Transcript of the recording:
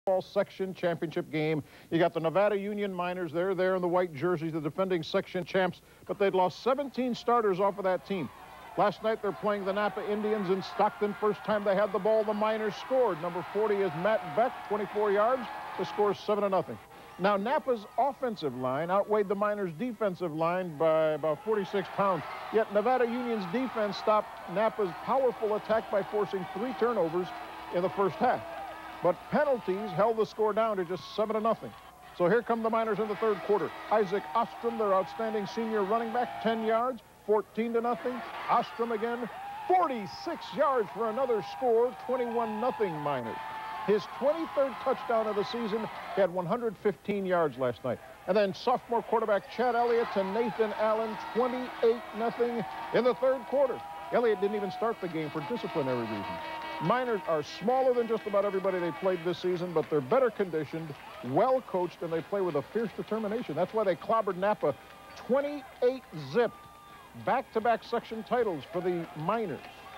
Section championship game. You got the Nevada Union Miners. They're there in the white jerseys, the defending section champs, but they'd lost 17 starters off of that team. Last night they're playing the Napa Indians in Stockton. First time they had the ball, the Miners scored. Number 40 is Matt Beck, 24 yards. The score is 7-0. Now Napa's offensive line outweighed the Miners' defensive line by about 46 pounds. Yet Nevada Union's defense stopped Napa's powerful attack by forcing 3 turnovers in the first half. But penalties held the score down to just 7-0. So here come the Miners in the third quarter. Isaac Ostrom, their outstanding senior running back, 10 yards, 14-0. Ostrom again, 46 yards for another score, 21-0 Miners. His 23rd touchdown of the season. He had 115 yards last night. And then sophomore quarterback Chad Elliott to Nathan Allen, 28-0 in the third quarter. Elliott didn't even start the game for disciplinary reasons. Miners are smaller than just about everybody they played this season, but they're better conditioned, well coached, and they play with a fierce determination. That's why they clobbered Napa 28-0. Back-to-back section titles for the Miners.